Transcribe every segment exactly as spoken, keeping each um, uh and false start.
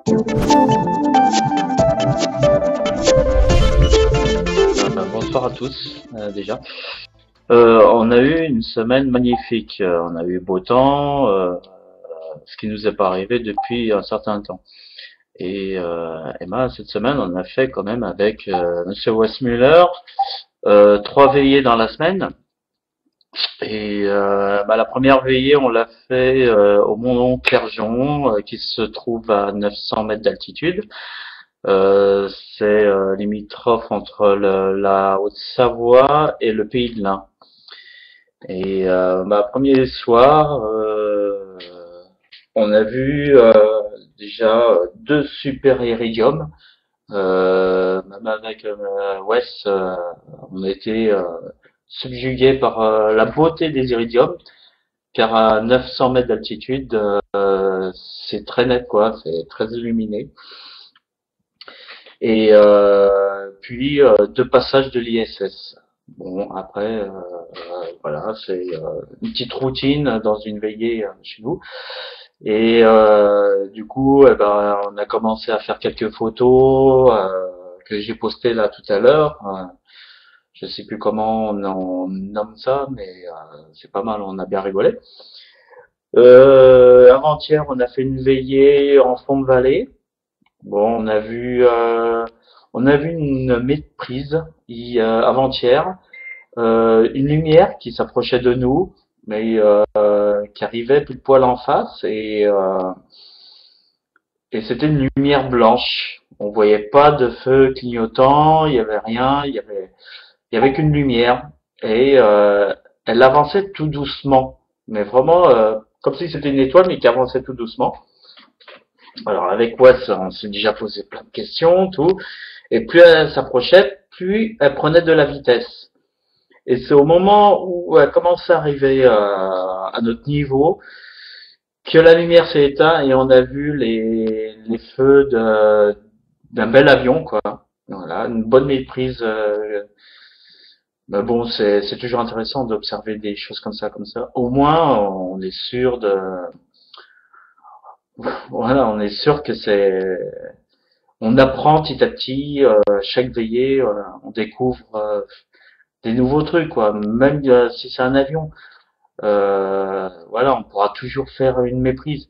Euh, bonsoir à tous, euh, déjà. Euh, on a eu une semaine magnifique. Euh, on a eu beau temps, euh, ce qui nous est pas arrivé depuis un certain temps. Et euh, Emma, cette semaine, on a fait quand même avec euh, Monsieur Westmuller euh, trois veillées dans la semaine. Et euh, bah, la première veillée, on l'a fait euh, au Mont Clergeon, euh, qui se trouve à neuf cents mètres d'altitude. Euh, c'est euh, limitrophe entre le- la Haute-Savoie et le Pays de l'Ain. Et euh, bah, premier soir, euh, on a vu euh, déjà deux super iridiums. Euh, même avec euh, Wes, euh, on a été euh, subjugué par euh, la beauté des iridiums, car à neuf cents mètres d'altitude, euh, c'est très net, quoi, c'est très illuminé. Et euh, puis euh, deux passages de l'I S S. Bon, après, euh, euh, voilà, c'est euh, une petite routine dans une veillée euh, chez nous. Et euh, du coup, eh ben, on a commencé à faire quelques photos euh, que j'ai postées là tout à l'heure. Euh, je sais plus comment on, on nomme ça, mais euh, c'est pas mal, on a bien rigolé. Euh, avant-hier, on a fait une veillée en fond de vallée. Bon, on a vu, euh, on a vu une méprise hi- euh, avant-hier, euh, une lumière qui s'approchait de nous, mais euh, qui arrivait pile poil en face, et euh, et c'était une lumière blanche. On voyait pas de feu clignotant, il y avait rien, il y avait, il y avait qu'une lumière, et euh, elle avançait tout doucement, mais vraiment euh, comme si c'était une étoile, mais qui avançait tout doucement. Alors avec Wes, on s'est déjà posé plein de questions, tout. Et plus elle s'approchait, plus elle prenait de la vitesse. Et c'est au moment où elle commence à arriver euh, à notre niveau que la lumière s'est éteinte et on a vu les, les feux de, d'un bel avion, quoi. Voilà, une bonne méprise. Euh, mais bon, c'est, c'est toujours intéressant d'observer des choses comme ça, comme ça. Au moins, on est sûr de, voilà, on est sûr que c'est, on apprend petit à petit, euh, chaque veillée, euh, on découvre euh, des nouveaux trucs, quoi. Même euh, si c'est un avion, euh, voilà, on pourra toujours faire une méprise.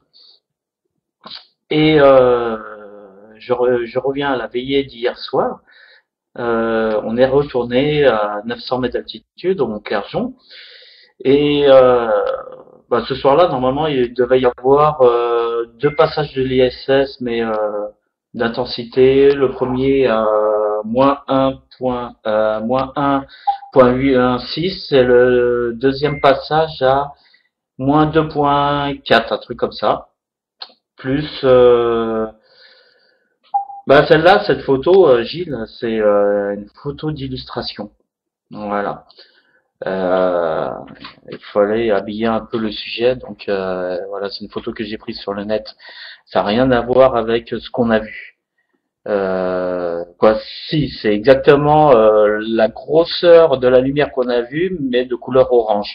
Et euh, je, re- je reviens à la veillée d'hier soir. Euh, on est retourné à neuf cents mètres d'altitude au Mont Clergeon. Et euh, bah, ce soir-là, normalement, il devait y avoir euh, deux passages de l'I S S, mais euh, d'intensité. Le premier à moins un point, euh, moins un point huit un six et le deuxième passage à moins deux point quatre, un truc comme ça. Plus, euh, bah celle-là, cette photo, euh, Gilles, c'est euh, une photo d'illustration. Voilà. Euh, il fallait habiller un peu le sujet, donc euh, voilà, c'est une photo que j'ai prise sur le net. Ça n'a rien à voir avec ce qu'on a vu. Euh, quoi, si, c'est exactement euh, la grosseur de la lumière qu'on a vue, mais de couleur orange.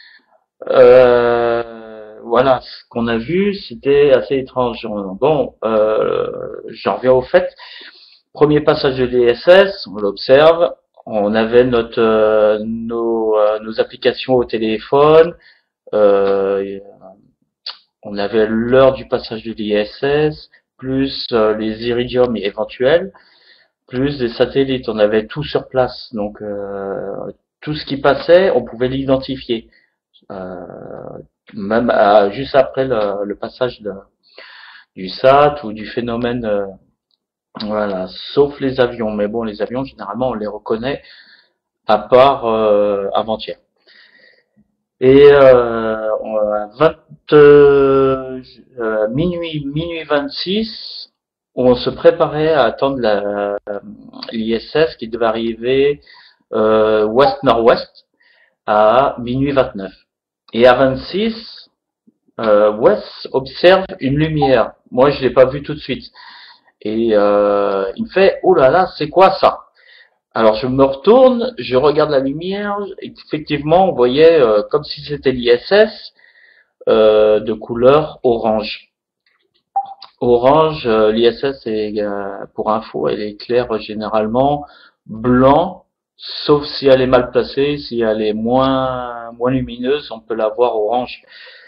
Euh, voilà, ce qu'on a vu, c'était assez étrange. Bon, euh, j'en reviens au fait. Premier passage de D S S, on l'observe. On avait notre euh, nos, euh, nos applications au téléphone. Euh, on avait l'heure du passage de l'I S S, plus euh, les iridiums éventuels, plus des satellites. On avait tout sur place. Donc euh, tout ce qui passait, on pouvait l'identifier. Euh, même à- juste après le, le passage de, du S A T ou du phénomène, euh, voilà, sauf les avions. Mais bon, les avions, généralement, on les reconnaît à part euh, avant-hier. Et euh, à vingt, euh, euh, minuit, minuit vingt-six, on se préparait à attendre la, l'I S S qui devait arriver euh, ouest-nord-ouest à minuit vingt-neuf. Et à vingt-six, euh, Wes observe une lumière. Moi, je l'ai pas vue tout de suite. Et euh, il me fait, oh là là, c'est quoi ça? Alors je me retourne, je regarde la lumière. Effectivement, on voyait euh, comme si c'était l'I S S euh, de couleur orange. Orange, euh, l'I S S est, euh, pour info, elle éclaire généralement blanc, sauf si elle est mal placée, si elle est moins moins lumineuse, on peut la voir orange.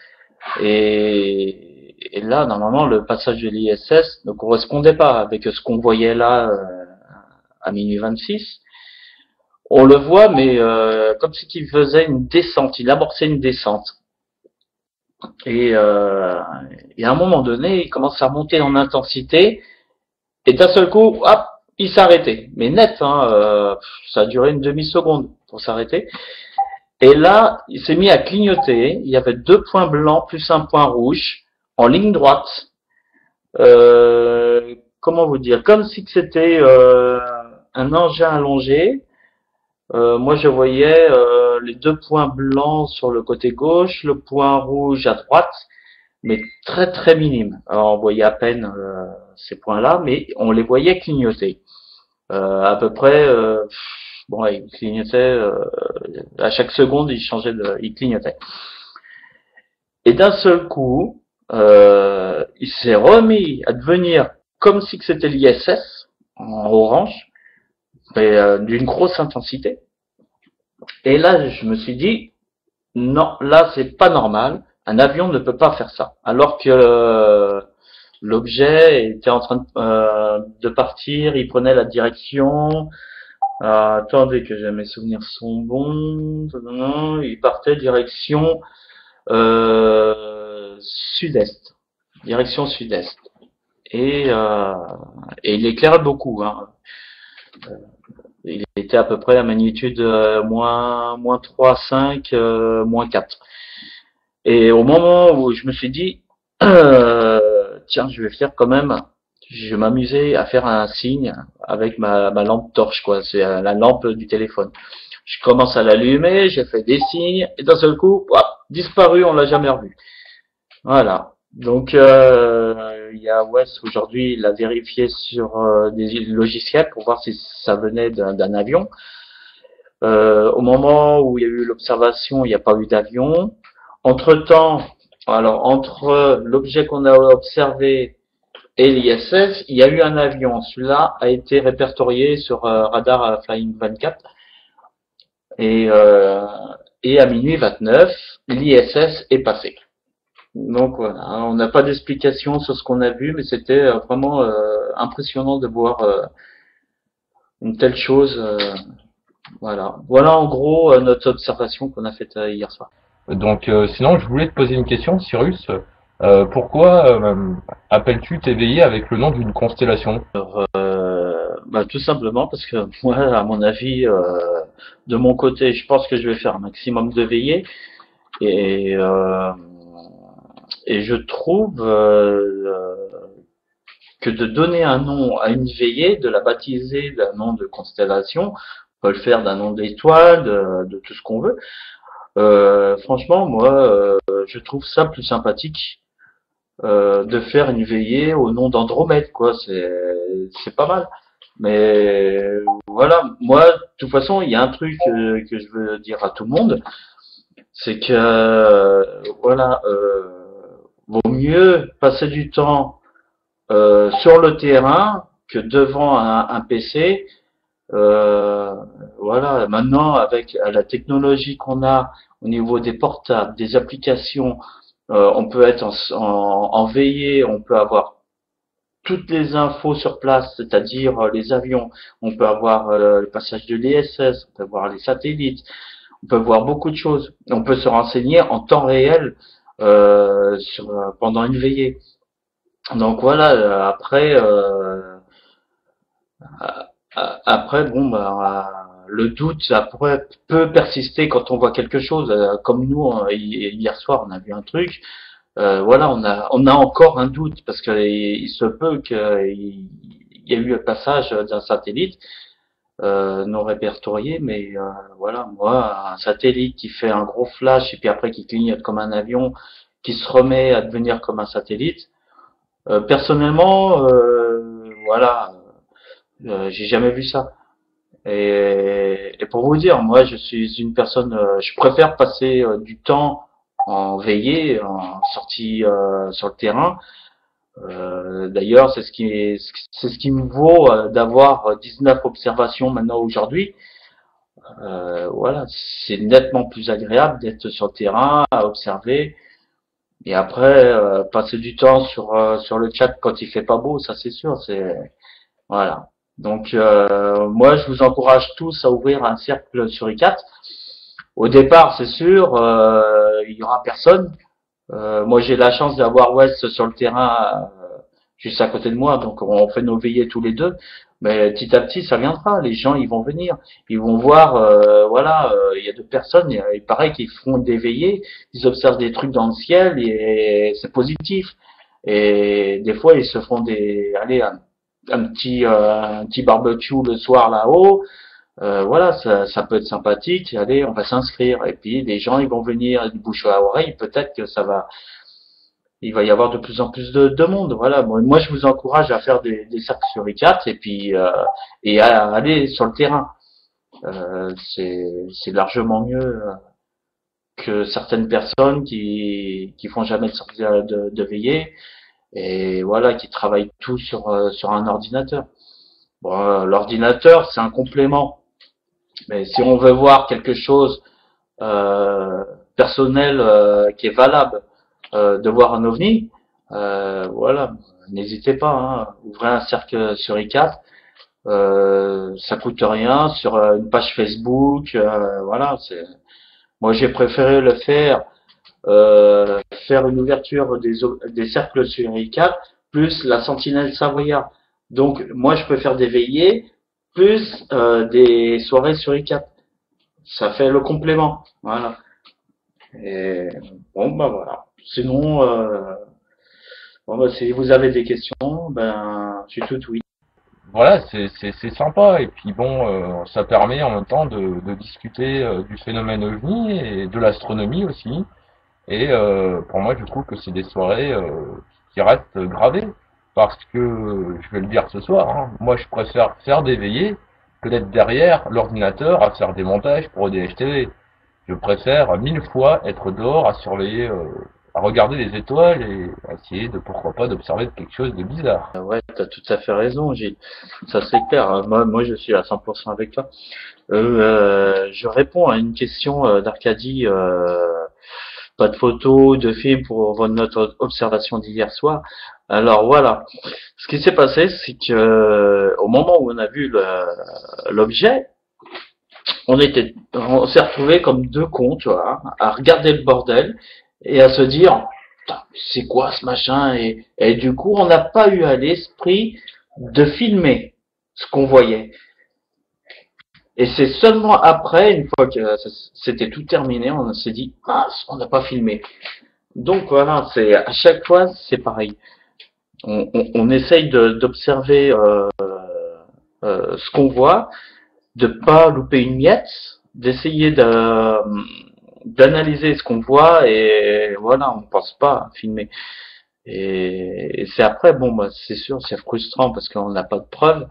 Et, et là, normalement, le passage de l'I S S ne correspondait pas avec ce qu'on voyait là euh, à minuit vingt-six. On le voit, mais euh, comme si il faisait une descente, il amorçait une descente. Et, euh, et à un moment donné, il commence à monter en intensité, et d'un seul coup, hop, il s'arrêtait. Mais net, hein, euh, ça a duré une demi-seconde pour s'arrêter. Et là, il s'est mis à clignoter. Il y avait deux points blancs plus un point rouge en ligne droite. Euh, comment vous dire? Comme si c'était euh, un engin allongé. Euh, moi, je voyais euh, les deux points blancs sur le côté gauche, le point rouge à droite, mais très très minime. Alors, on voyait à peine euh, ces points-là, mais on les voyait clignoter. Euh, à peu près, euh, bon, ils clignotaient euh, à chaque seconde, ils changeaient de, ils clignotaient. Et d'un seul coup, euh, il s'est remis à devenir comme si c'était l'I S S en orange, mais euh, d'une grosse intensité. Et là, je me suis dit, non, là, c'est pas normal. Un avion ne peut pas faire ça. Alors que euh, l'objet était en train de, euh, de partir, il prenait la direction. Euh, attendez que mes souvenirs sont bons. Il partait direction euh, sud-est, direction sud-est. Et, euh, et il éclairait beaucoup. Hein. Il était à peu près à magnitude euh, moins moins trois, cinq, euh, moins quatre. Et au moment où je me suis dit, euh, tiens, je vais faire quand même, je vais m'amuser à faire un signe avec ma, ma lampe torche, quoi. C'est la lampe du téléphone. Je commence à l'allumer, j'ai fait des signes, et d'un seul coup, hop, disparu, on l'a jamais revu. Voilà. Donc, euh, il y a Wes aujourd'hui, il a vérifié sur euh, des logiciels pour voir si ça venait d'un avion. Euh, au moment où il y a eu l'observation, il n'y a pas eu d'avion. Entre-temps, alors entre l'objet qu'on a observé et l'I S S, il y a eu un avion. Celui-là a été répertorié sur euh, radar Flying vingt-quatre. Et, euh, et à minuit vingt-neuf, l'I S S est passé. Donc voilà, on n'a pas d'explication sur ce qu'on a vu, mais c'était euh, vraiment euh, impressionnant de voir euh, une telle chose. Euh, voilà, voilà en gros euh, notre observation qu'on a faite euh, hier soir. Donc, euh, sinon, je voulais te poser une question, Cyrus. Euh, pourquoi euh, appelles-tu tes veillées avec le nom d'une constellation? Euh, bah, tout simplement parce que moi, à mon avis, euh, de mon côté, je pense que je vais faire un maximum de veillées et euh, et je trouve euh, que de donner un nom à une veillée, de la baptiser d'un nom de constellation, on peut le faire d'un nom d'étoile, de, de tout ce qu'on veut. Euh, franchement, moi, euh, je trouve ça plus sympathique euh, de faire une veillée au nom d'Andromède, quoi. C'est c'est pas mal. Mais voilà, moi, de toute façon, il y a un truc euh, que je veux dire à tout le monde, c'est que euh, voilà, euh, vaut mieux passer du temps euh, sur le terrain que devant un, un P C. Euh, voilà, maintenant avec la technologie qu'on a au niveau des portables, des applications, euh, on peut être en, en, en veillée, on peut avoir toutes les infos sur place, c'est-à-dire euh, les avions, on peut avoir euh, le passage de l'I S S, on peut voir les satellites, on peut voir beaucoup de choses. On peut se renseigner en temps réel euh, sur, euh, pendant une veillée. Donc voilà, euh, après, euh, après bon, bah, le doute ça pourrait, peut persister quand on voit quelque chose. Euh, comme nous, euh, hier soir, on a vu un truc. Euh, voilà, on a, on a encore un doute parce que il, il se peut qu'il y ait eu le passage d'un satellite euh, non répertorié, mais euh, voilà, moi, un satellite qui fait un gros flash et puis après qui clignote comme un avion, qui se remet à devenir comme un satellite. Euh, personnellement, euh, voilà, euh, j'ai jamais vu ça. Et, et pour vous dire, moi, je suis une personne, euh, je préfère passer euh, du temps en veillée, en sortie euh, sur le terrain, Euh, d'ailleurs, c'est ce qui c'est ce qui me vaut euh, d'avoir dix-neuf observations maintenant aujourd'hui. Euh, voilà, c'est nettement plus agréable d'être sur le terrain, à observer, et après euh, passer du temps sur euh, sur le chat quand il fait pas beau, ça c'est sûr, c'est voilà. Donc euh, moi, je vous encourage tous à ouvrir un cercle sur I quatre. Au départ, c'est sûr, euh, il y aura personne. Euh, moi, j'ai la chance d'avoir West sur le terrain euh, juste à côté de moi, donc on fait nos veillées tous les deux. Mais petit à petit, ça viendra. Les gens, ils vont venir, ils vont voir. Euh, voilà, euh, il y a deux personnes. Il, il paraît qu'ils font des veillées, ils observent des trucs dans le ciel et c'est positif. Et des fois, ils se font des, allez, un, un petit, euh, un petit barbecue le soir là-haut. Euh, voilà, ça, ça peut être sympathique. Allez, on va s'inscrire. Et puis les gens, ils vont venir du bouche à oreille. Peut-être que ça va, il va y avoir de plus en plus de, de monde. Voilà. Moi, moi, je vous encourage à faire des, des cercles sur I quatre et puis euh, et à aller sur le terrain. Euh, c'est c'est largement mieux que certaines personnes qui qui font jamais de sortie de, de veillée et voilà, qui travaillent tout sur euh, sur un ordinateur. Bon, euh, l'ordinateur, c'est un complément. Mais si on veut voir quelque chose euh, personnel euh, qui est valable, euh, de voir un ovni, euh, voilà, n'hésitez pas, hein, ouvrez un cercle sur I quatre, euh, ça coûte rien, sur euh, une page Facebook, euh, voilà. C'est, moi j'ai préféré le faire, euh, faire une ouverture des, des cercles sur I quatre plus la Sentinelle Savoyard. Donc moi je peux faire des veillées plus euh, des soirées sur I quatre. Ça fait le complément, voilà. Et bon bah voilà. Sinon, euh, bon, bah, si vous avez des questions, ben je suis tout oui. Voilà, c'est c'est c'est sympa et puis bon, euh, ça permet en même temps de de discuter euh, du phénomène ovni et de l'astronomie aussi. Et euh, pour moi, je trouve que c'est des soirées euh, qui restent gravées parce que je vais le dire ce soir, hein, moi je préfère faire des veillées que d'être derrière l'ordinateur à faire des montages pour O D H T V. Je préfère mille fois être dehors à surveiller, euh, à regarder les étoiles et à essayer de pourquoi pas d'observer quelque chose de bizarre. Euh, Ouais, t'as tout à fait raison, Gilles. Ça c'est clair. Euh, Moi, moi je suis à cent pour cent avec toi. Euh, euh, je réponds à une question euh, d'Arcadie. Euh, pas de photos, de films pour notre observation d'hier soir. Alors voilà. Ce qui s'est passé, c'est que euh, au moment où on a vu le- l'objet, on était, on s'est retrouvé comme deux cons, tu vois, à regarder le bordel et à se dire, putain, c'est quoi ce machin et, et du coup, on n'a pas eu à l'esprit de filmer ce qu'on voyait. Et c'est seulement après, une fois que c'était tout terminé, on s'est dit, ah, on n'a pas filmé. Donc voilà, c'est à chaque fois, c'est pareil. On, on, on essaye de- d'observer euh, euh, ce qu'on voit, de pas louper une miette, d'essayer de d'analyser ce qu'on voit et voilà, on pense pas à filmer. Et, et c'est après, bon, bah, c'est sûr, c'est frustrant parce qu'on n'a pas de preuves,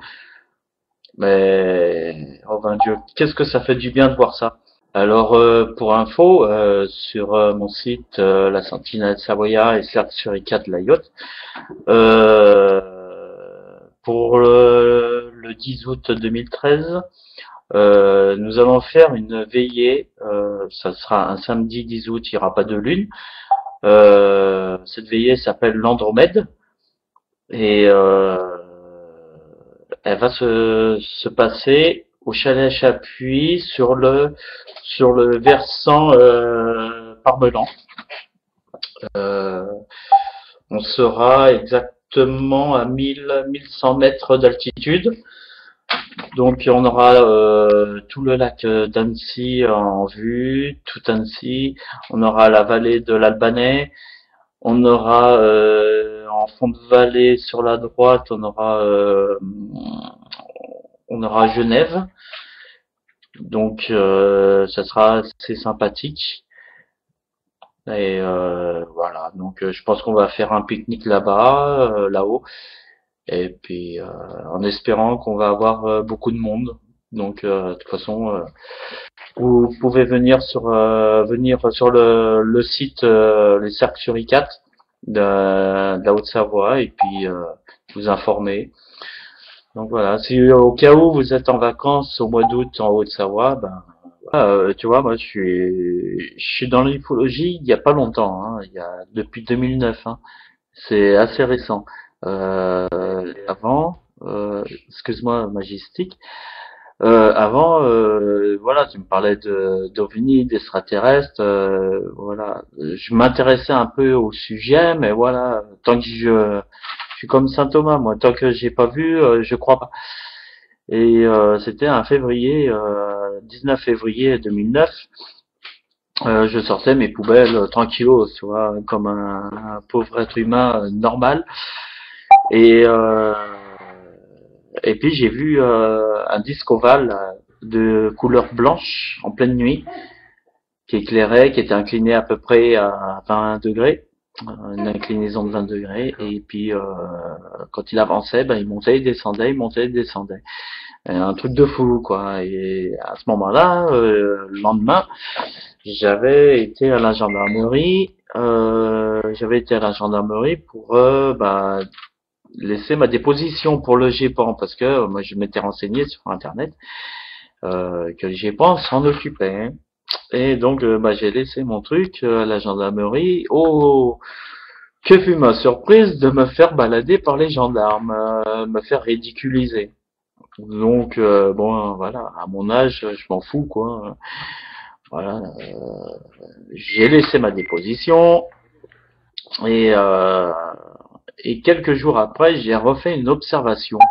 mais oh ben Dieu, qu'est-ce que ça fait du bien de voir ça. Alors euh, pour info, euh, sur euh, mon site, euh, la Sentinelle Savoyard et certes sur I quatre la yacht, euh, pour le, le dix août deux mille treize, Euh, nous allons faire une veillée. Euh, ça sera un samedi dix août. Il n'y aura pas de lune. Euh, cette veillée s'appelle l'Andromède et euh, elle va se, se passer au chalet Chapuis sur le sur le versant euh, Parmelan. Euh, on sera exactement à mille mille cent mètres d'altitude. Donc on aura euh, tout le lac d'Annecy en vue, tout Annecy. On aura la vallée de l'Albanais. On aura euh, en fond de vallée sur la droite, on aura euh, on aura Genève. Donc euh, ça sera assez sympathique. Et euh, voilà. Donc euh, je pense qu'on va faire un pique-nique là-bas, euh, là-haut. Et puis euh, en espérant qu'on va avoir euh, beaucoup de monde. Donc euh, de toute façon. Euh, Vous pouvez venir sur euh, venir sur le, le site euh, les cercles sur I quatre de, de la Haute-Savoie et puis euh, vous informer. Donc voilà, si au cas où vous êtes en vacances au mois d'août en Haute-Savoie, ben euh, tu vois, moi je suis je suis dans l'ufologie il y a pas longtemps, hein, il y a depuis deux mille neuf, hein, c'est assez récent. Euh, avant, euh, excuse-moi, Majestic. Euh, avant, euh, voilà, tu me parlais de d'ovnis, d'extraterrestres, euh, voilà. Je m'intéressais un peu au sujet, mais voilà, tant que je, je suis comme Saint Thomas, moi, tant que j'ai pas vu, euh, je crois pas. Et euh, c'était un février, euh, dix-neuf février deux mille neuf. Euh, je sortais mes poubelles euh, tranquillos, tu vois, comme un, un pauvre être humain euh, normal. Et euh, et puis j'ai vu euh, un disque ovale euh, de couleur blanche en pleine nuit qui éclairait, qui était incliné à peu près à vingt degrés, une inclinaison de vingt degrés. Et puis euh, quand il avançait, ben il montait, il descendait, il montait, il descendait. Et un truc de fou, quoi. Et à ce moment-là, euh, le lendemain, j'avais été à la gendarmerie. Euh, j'avais été à la gendarmerie pour euh, bah, laisser ma déposition pour le G E P A N parce que euh, moi je m'étais renseigné sur internet euh, que le G E P A N s'en occupait. Hein. Et donc euh, bah, j'ai laissé mon truc euh, à la gendarmerie. Oh, que fut ma surprise de me faire balader par les gendarmes, euh, me faire ridiculiser. Donc euh, bon voilà, à mon âge, je m'en fous quoi. Voilà, euh, j'ai laissé ma déposition et euh, et quelques jours après, j'ai refait une observation.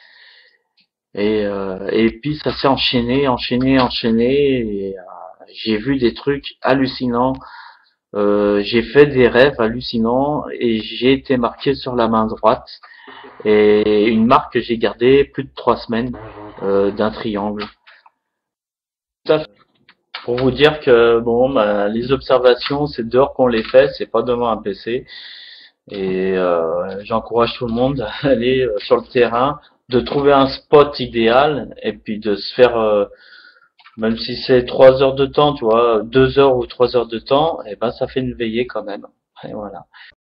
Et, euh, et puis ça s'est enchaîné, enchaîné, enchaîné. Et, euh, j'ai vu des trucs hallucinants. Euh, j'ai fait des rêves hallucinants et j'ai été marqué sur la main droite. Et une marque que j'ai gardée plus de trois semaines euh, d'un triangle. Ça, pour vous dire que bon, bah, les observations, c'est dehors qu'on les fait, c'est pas devant un P C. Et euh, j'encourage tout le monde à aller euh, sur le terrain, de trouver un spot idéal et puis de se faire euh, même si c'est trois heures de temps, tu vois, deux heures ou trois heures de temps, et ben ça fait une veillée quand même. Et voilà.